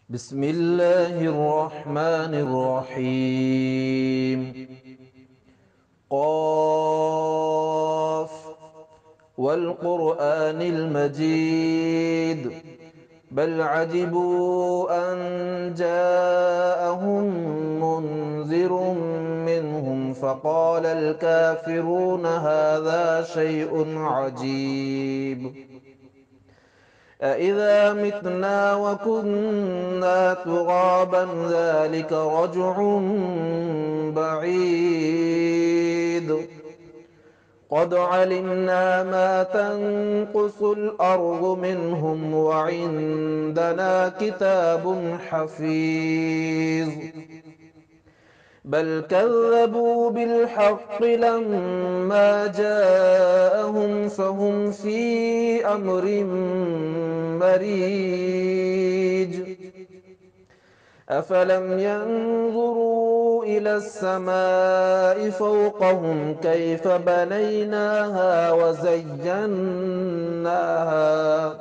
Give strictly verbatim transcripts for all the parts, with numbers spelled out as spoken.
بسم الله الرحمن الرحيم. قاف والقرآن المجيد بل عجبوا أن جاءهم منذر منهم فقال الكافرون هذا شيء عجيب أإذا متنا وكنا ترابا ذلك رجع بعيد قد علمنا ما تنقص الأرض منهم وعندنا كتاب حفيظ بل كذبوا بالحق لما جاءهم فهم في أمر مريج أفلم ينظروا إلى السماء فوقهم كيف بنيناها وزيناها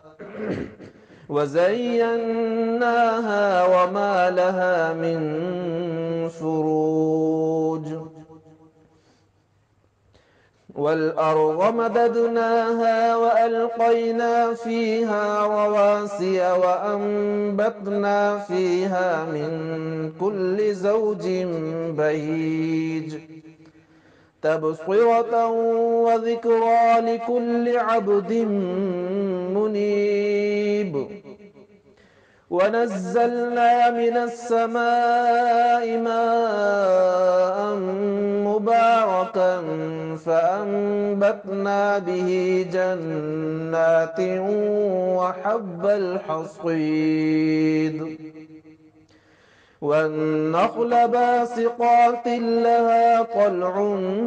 وزيناها وما لها من فروج والأرض مددناها وألقينا فيها رواسي وأنبتنا فيها من كل زوج بهيج تبصرة وذكرى لكل عبد منيب ونزلنا من السماء ماء مباركا فأنبتنا به جنات وحب الحصيد والنخل باسقات لها طلع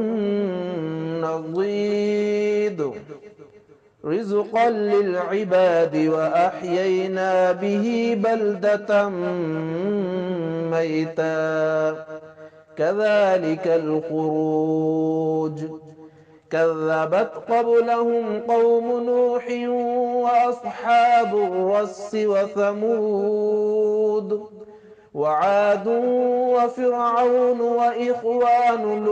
نضيد رزقا للعباد وأحيينا به بلدة ميتا كذلك الخروج كذبت قبلهم قوم نوح وأصحاب الرس وثمود وعاد وفرعون وإخوان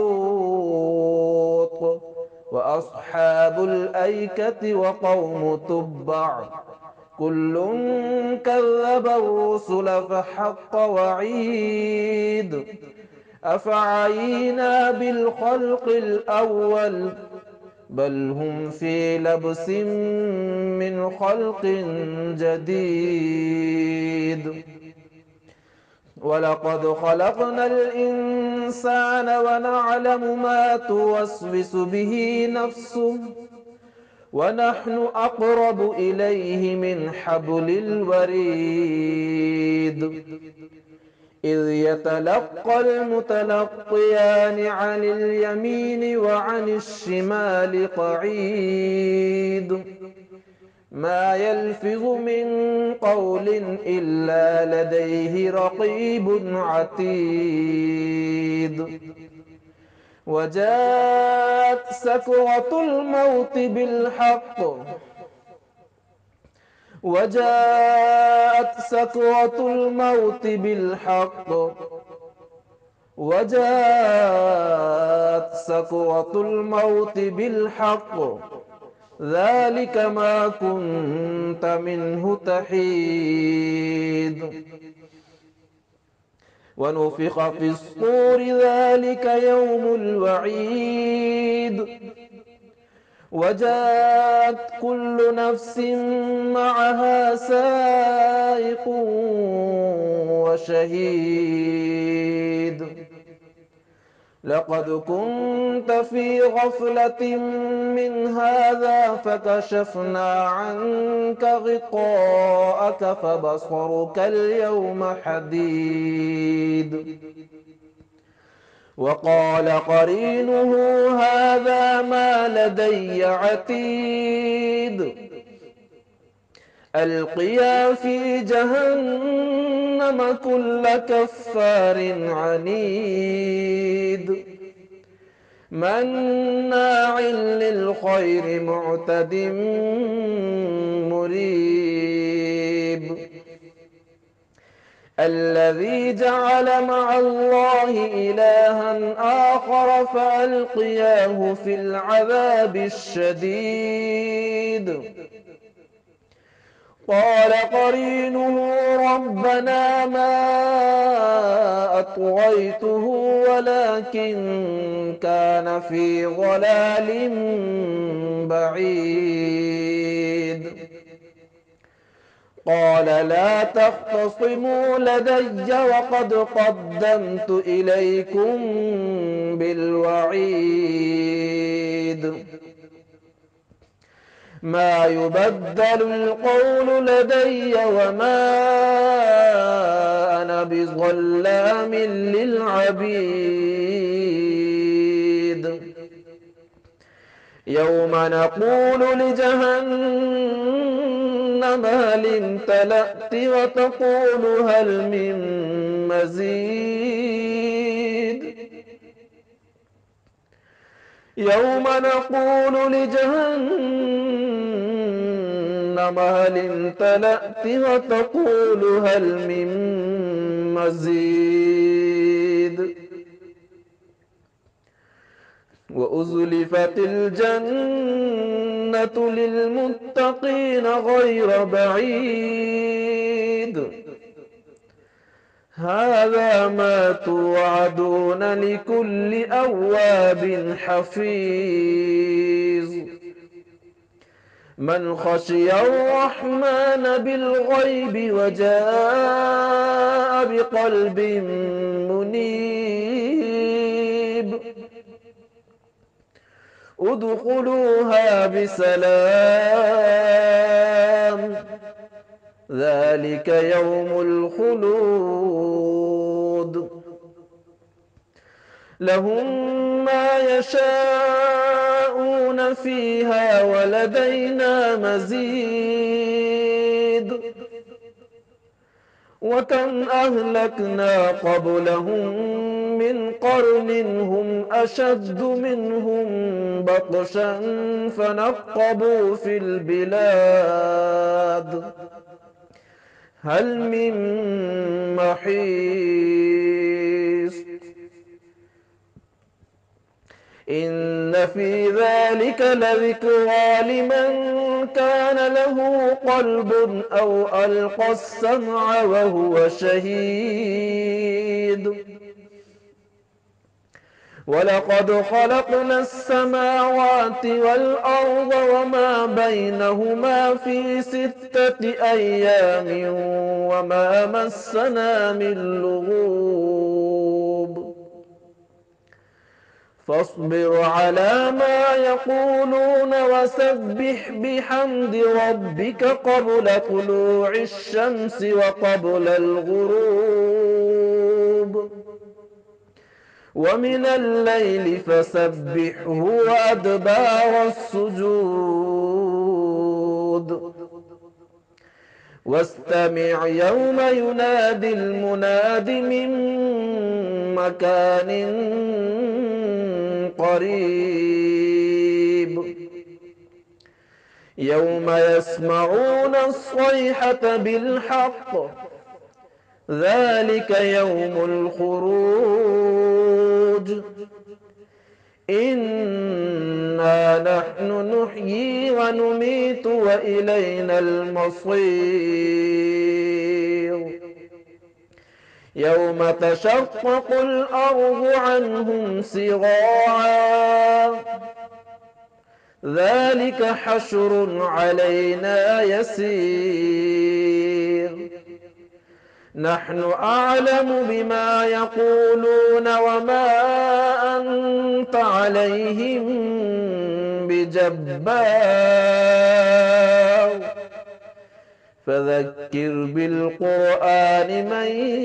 لوط وأصحاب الأيكة وقوم تبع كل كذب الرسل فحق وعيد أفعينا بالخلق الأول بل هم في لبس من خلق جديد ولقد خلقنا الإنسان ونعلم ما توسوس به نفسه ونحن أقرب إليه من حبل الوريد إذ يتلقى المتلقيان عن اليمين وعن الشمال قعيد ما يلفظ من قول إلا لديه رقيب عتيد وجاءت سكرة الموت بالحق وجاءت سكرة الموت بالحق وجاءت سكرة الموت بالحق ذلك ما كنت منه تحيد ونفخ في الصور ذلك يوم الوعيد وجاءت كل نفس معها سائق وشهيد لقد كنت في غفلة من هذا فكشفنا عنك غطاءك فبصرك اليوم حديد وقال قرينه هذا ما لدي عتيد ألقيا في جهنم كل كفار عنيد مناع للخير معتد مريب الذي جعل مع الله إلها آخر فألقياه في العذاب الشديد قال قرينه ربنا ما أطغيته ولكن كان في ضلال بعيد قال لا تختصموا لدي وقد قدمت إليكم بالوعيد ما يبدل القول لدي وما أنا بظلام للعبيد يوم نقول لجهنم هل امتلأت وتقول هل من مزيد يوم نقول لجهنم هل امتلأت وتقول هل من مزيد وأزلفت الجنة للمتقين غير بعيد هذا ما توعدون لكل أواب حفيظ من خشي الرحمن بالغيب وجاء بقلب منيب ادخلوها بسلام ذلك يوم الخلود لهم ما يشاءون فيها ولدينا مزيد وكم أهلكنا قبلهم من قرن هم أشد منهم بطشا فنقبوا في البلاد هل من محيص إن في ذلك لذكرى لمن كان له قلب أو ألقى السمع وهو شهيد ولقد خلقنا السماوات والأرض وما بينهما في ستة أيام وما مسنا من لغوب فاصبر على ما يقولون وسبح بحمد ربك قبل طلوع الشمس وقبل الغروب ومن الليل فسبحه وأدبار السجود واستمع يوم ينادي المناد من مكان قريب يوم يسمعون الصيحة بالحق ذلك يوم الخروج إنا نحن نحيي ونميت وإلينا المصير يوم تشقق الأرض عنهم سراعا ذلك حشر علينا يسير نحن أعلم بما يقولون وما أنت عليهم بجبار فذكر بالقرآن من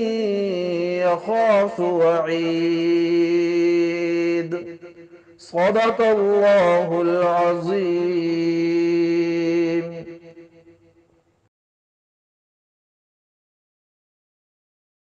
يخاف وعيد صدق الله العظيم.